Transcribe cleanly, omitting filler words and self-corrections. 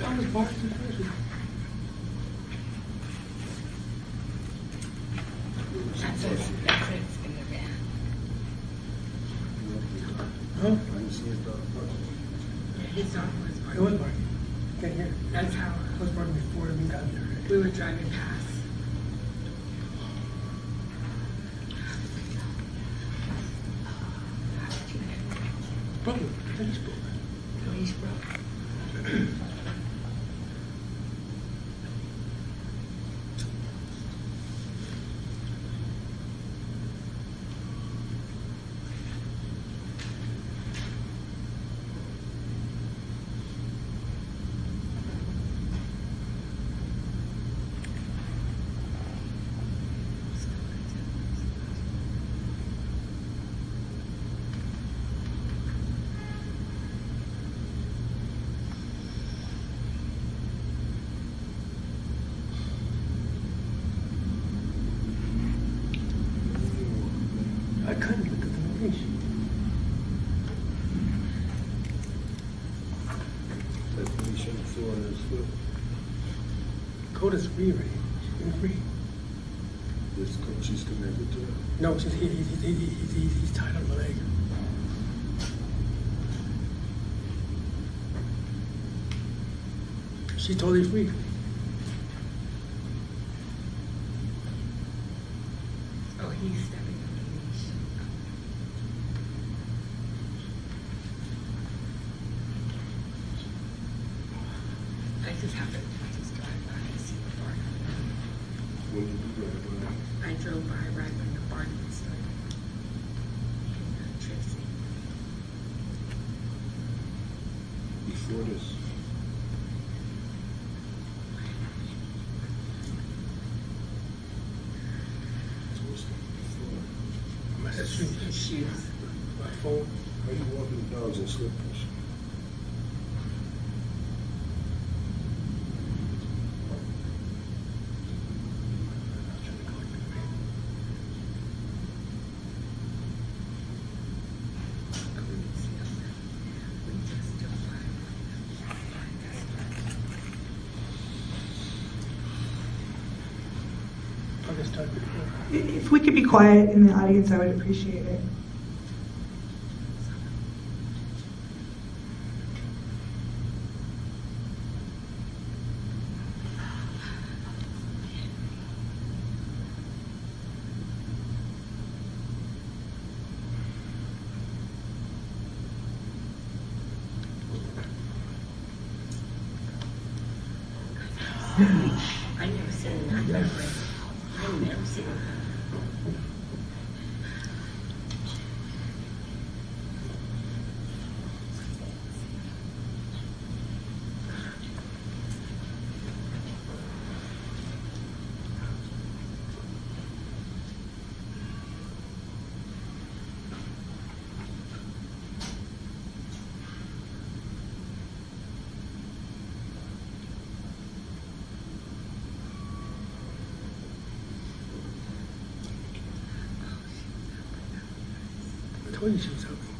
I was parked in person. That's what's in the van. Huh? I didn't see his dog parking. His dog was It parked. was parking. Can't hear. That's how It was parking before we got there. we were driving past. Probably. Tennis ball. Police broke. I couldn't look at the leash. That leash on the floor on his foot. Coda's free already. She's been free. She's connected to it. No, he's tied on the leg. She's totally free. Oh, he's stepping on the leash. I just happened to just drive by and see the barn. When did you drive by? I drove by right when the barn started. Tracy. Before this. So what's before? My sister. His shoes. My phone. How you walking the dogs in slippers? I just talked before. If we could be quiet in the audience, I would appreciate it. I never seen that that way. I never seen that. I told you she was ugly.